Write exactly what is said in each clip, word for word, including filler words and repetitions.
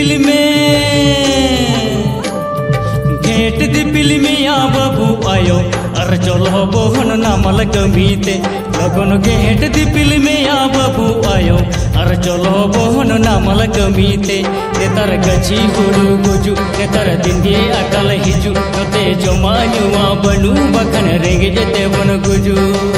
दिपिल में घेट दिपिल में या बाबू आयो अर चलो बोहन नामल कमीते लगन घेट दिपिल में या बाबू आयो अर चलो बोहन नामल कमीते नेतार गची हुडू गुजु नेतार दिनगे अकल हिजु नोते जमा जुआ बनू बखन रेंगे जते बन गुजु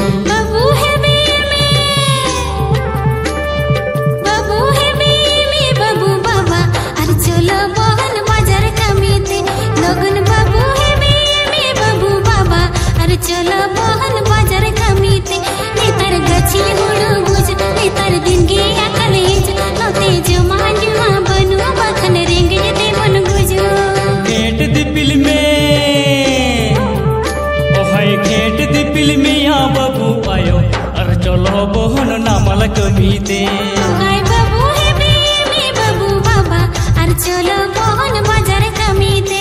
चलो बहन बाजार कमीते नेतार गची हुडू गुज नेतार दिनगे अकल हिजु नोते जमा जुआ बनू बखन रेंगे जते बन गुजु घेट दिपिल में ओ हाय घेट दिपिल में या बाबू आयो अर चलो बोहन नामल कमीते हाय बाबू है बे बाबू बाबा अर चलो बहन बाजार कमीते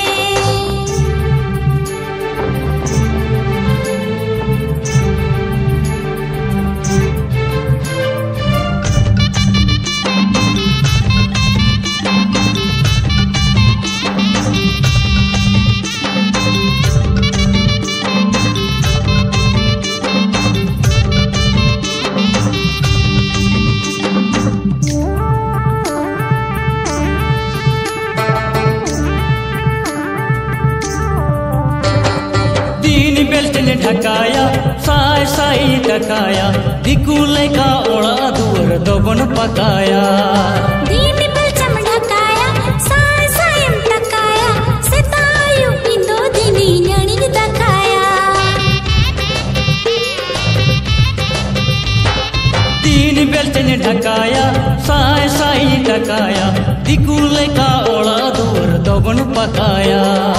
बेल्ट ने ढकाया साय साई ढकाया दिकुले का ओड़ा दूर दोबन पकाया दीन बेल्चम ढकाया साय साई ढकाया सितायु इंदो दिनी न्याणी ढकाया तीन बेल्ट ने ढकाया साय साई ढकाया दिकुले का ओड़ा दूर दोबन पकाया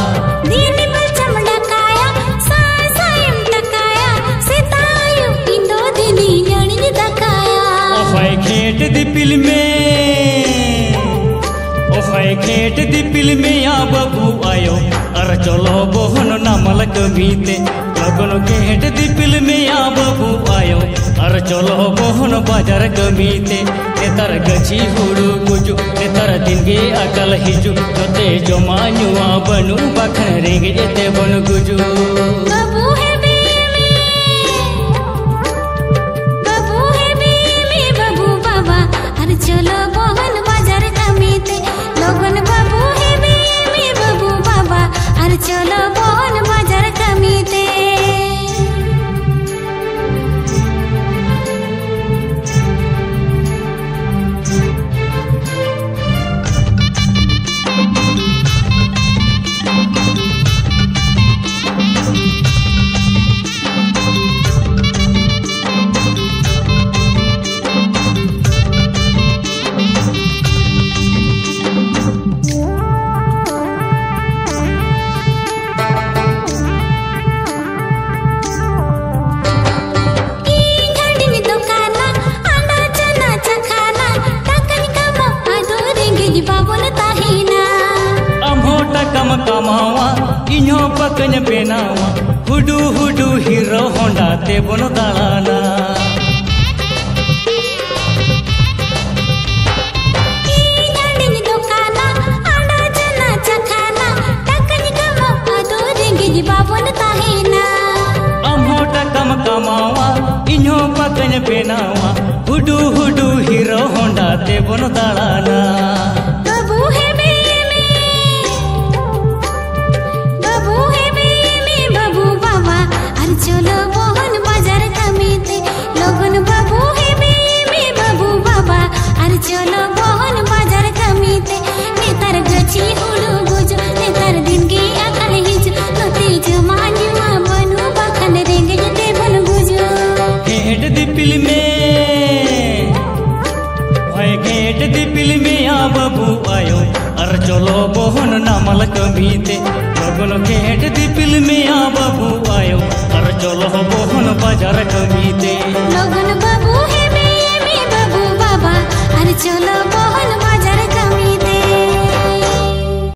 घेट दिपिल में ओ हाय घेट दिपिल में या बाबू आयो अर चलो बोहन नामल कमीते लगन घेट दिपिल में या बाबू आयो अर चलो बोहन बाजार कमीते नेतार गची हुडू गुजु नेतार दिनगे अकल हिजु नोते जमा जुआ बनू बखन रेंगे जते बन गुजु बाबू है चलो बहन बाजार कमीते लोगन बाबू है बे बाबू बाबा अर चलो बहन बाजार कमीते कमावा इन्हो पकन बेनावा हुडू हुडू हीरो होंडा ते बन दालाना कमावा इन्हो पकन बेनावा हुडू हुडू हीरो होंडा ते बन दालाना चलो बहन बाजार कमीते लोगन बाबू है बे बाबू बाबा अर चलो बहन बाजार कमीते नेतार गची हुडू गुजु नेतार दिनगे अकल हिजु नोते जमा जुआ बनू बखन रेंगे जते बन गुजु घेट दिपिल में भाई घेट दिपिल में या बाबू आयो अर चलो बोहन नामल कमीते लगन घेट दिपिल में या बाबू आयो अर चलो बोहन बाजार कमीते लोगन बाबू है बे बाबू बाबा अर चलो